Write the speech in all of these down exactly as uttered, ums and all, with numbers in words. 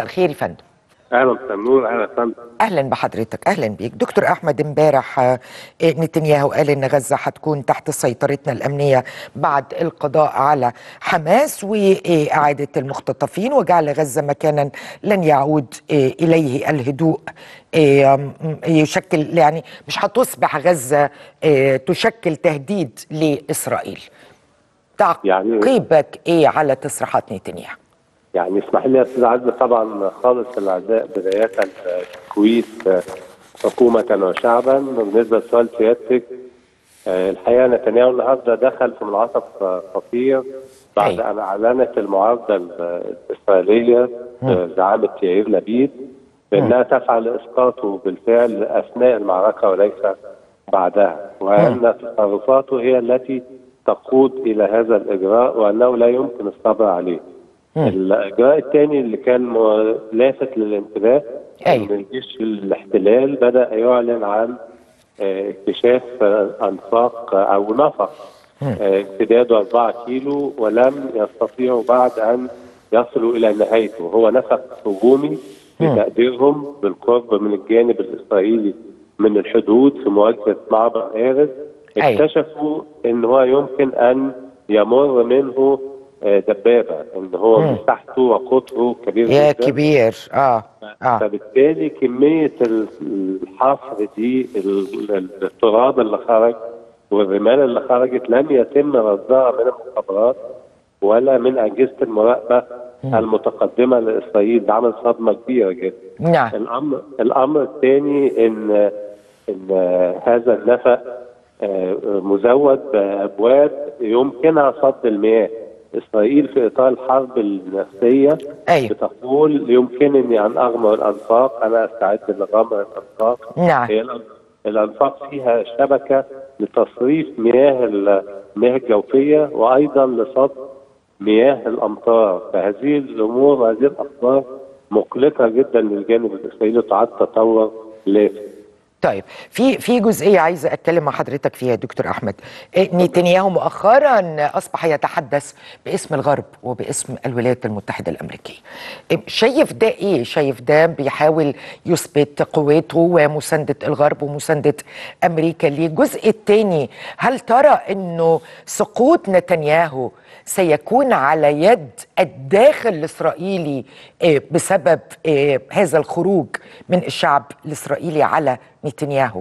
مساء الخير يا فندم. اهلا بالنور. اهلا فندم. اهلا بحضرتك، اهلا بيك دكتور احمد. امبارح آه، نتنياهو قال ان غزه هتكون تحت سيطرتنا الامنيه بعد القضاء على حماس واعاده المختطفين وجعل غزه مكانا لن يعود آه، اليه الهدوء. آه، يشكل يعني مش هتصبح غزه آه، تشكل تهديد لاسرائيل. يعني تعقيبك ايه على تصريحات نتنياهو؟ يعني اسمح لي يا استاذ عزمي، طبعا خالص العزاء بدايه الكويت حكومه وشعبا. بالنسبه لسؤال سيادتك، آه، الحقيقه نتنياهو النهارده دخل في منعطف آه، خطير بعد ان اعلنت المعارضه الاسرائيليه آه، زعامه يائير لبيد بانها تفعل اسقاطه بالفعل اثناء المعركه وليس بعدها، وان تصرفاته هي التي تقود الى هذا الاجراء وانه لا يمكن الصبر عليه. الاجراء الثاني اللي كان لافت للانتباه ان الجيش الاحتلال بدا يعلن عن اكتشاف انفاق او نفق امتداده أربعة كيلو ولم يستطيعوا بعد ان يصلوا الى نهايته. هو نفق هجومي بتقديرهم بالقرب من الجانب الاسرائيلي من الحدود في مواجهه معبر ارز. اكتشفوا ان هو يمكن ان يمر منه دبابه، ان هو مم. مساحته وقطره كبير يا جدا. كبير اه اه فبالتالي كميه الحفر دي، التراب اللي خرج والرمال اللي خرجت لم يتم رصدها من المخابرات ولا من اجهزه المراقبه مم. المتقدمه لاسرائيل. ده عمل صدمه كبيره جدا. نعم. الامر الامر الثاني ان ان هذا النفق مزود بابواب يمكنها صد المياه. اسرائيل في اطار الحرب النفسيه أيوة. بتقول يمكنني ان اغمر الانفاق، انا استعد لغمر الانفاق. نعم. هي الانفاق فيها شبكه لتصريف مياه المياه الجوفيه وايضا لصد مياه الامطار. فهذه الامور وهذه الاخبار مقلقه جدا للجانب الاسرائيلي وتعد تطور لافت. طيب في في جزئيه عايزه اتكلم مع حضرتك فيها دكتور احمد. نتنياهو مؤخرا اصبح يتحدث باسم الغرب وباسم الولايات المتحده الامريكيه. شايف ده ايه؟ شايف ده بيحاول يثبت قوته ومسانده الغرب ومسانده امريكا ليه؟ الجزء الثاني، هل ترى انه سقوط نتنياهو سيكون على يد الداخل الإسرائيلي بسبب هذا الخروج من الشعب الإسرائيلي على نتنياهو؟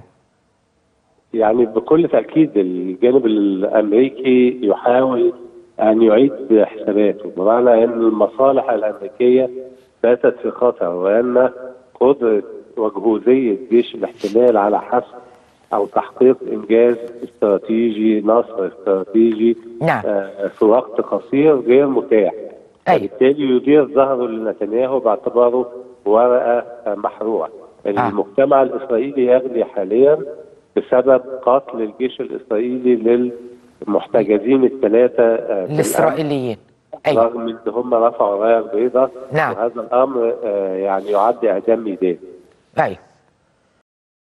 يعني بكل تأكيد الجانب الأمريكي يحاول أن يعيد حساباته، بمعنى أن المصالح الأمريكية باتت في خطر، وأن قدرة وجهوزية جيش الاحتلال على حسم أو تحقيق إنجاز استراتيجي، نصر استراتيجي نعم. آه في وقت قصير غير متاح. وبالتالي يدير ظهره لنتنياهو باعتباره ورقة آه محروقة. آه. المجتمع الإسرائيلي يغلي حاليا بسبب قتل الجيش الإسرائيلي للمحتجزين الثلاثة آه الإسرائيليين، أيوة. رغم ان هم رفعوا رايه بيضاء. نعم. وهذا الامر آه يعني يعد اعدام ميداني. ايوه